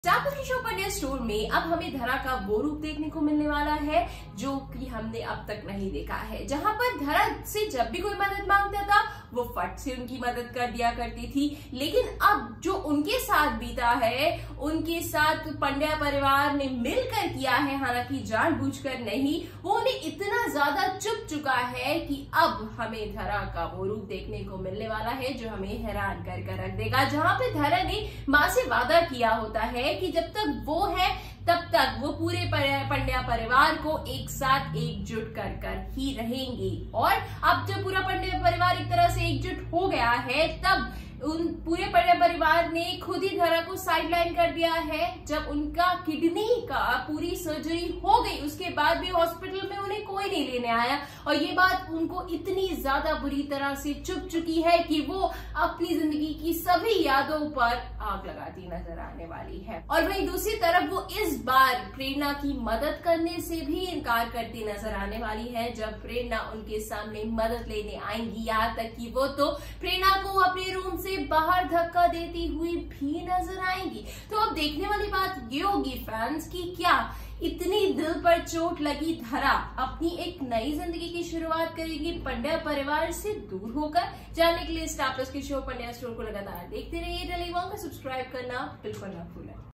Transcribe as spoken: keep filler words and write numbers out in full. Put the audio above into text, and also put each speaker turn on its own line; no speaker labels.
Star show Pandya store में अब हमें धरा का वो रूप देखने को मिलने वाला है जो कि हमने अब तक नहीं देखा है, जहां पर धरा से जब भी कोई मदद मांगता था वो फट से उनकी मदद कर दिया करती थी। लेकिन अब जो उनके साथ बीता है, उनके साथ पंड्या परिवार ने मिलकर किया है, हालांकि जानबूझकर नहीं, वो उन्हें इतना ज्यादा चुप चुका है कि अब हमें धरा का वो रूप देखने को मिलने वाला है जो हमें हैरान कर कर रख देगा। जहां पे धरा ने माँ से वादा किया होता है कि जब तक वो है तब तक वो पूरे पंड्या परिवार को एक साथ एकजुट कर कर ही रहेंगी। और अब जब पूरा पंड्या परिवार एक तरह से एकजुट हो गया है, तब उन पूरे पंड्या परिवार ने खुद ही धरा को साइडलाइन कर दिया है। जब उनका किडनी का पूरी सर्जरी हो गई, उसके बाद भी हॉस्पिटल में उन्हें कोई नहीं लेने आया, और ये बात उनको इतनी ज्यादा बुरी तरह से चुभ चुकी है कि वो अपनी जिंदगी की सभी यादों पर आग लगाती नजर आने वाली है। और वहीं दूसरी तरफ वो इस बार प्रेरणा की मदद करने से भी इनकार करती नजर आने वाली है। जब प्रेरणा उनके सामने मदद लेने आएंगी, यहाँ तक कि वो तो प्रेरणा को अपने रूम से बाहर धक्का देती हुई भी नजर आएंगी। तो अब देखने वाली बात ये होगी फैंस की, क्या इतनी दिल पर चोट लगी धरा अपनी एक नई जिंदगी की शुरुआत करेगी पंड्या परिवार से दूर होकर? जानने के लिए स्टार प्लस के शो पंड्या स्टोर को लगातार देखते रहिए। सब्सक्राइब करना बिल्कुल ना भूलें।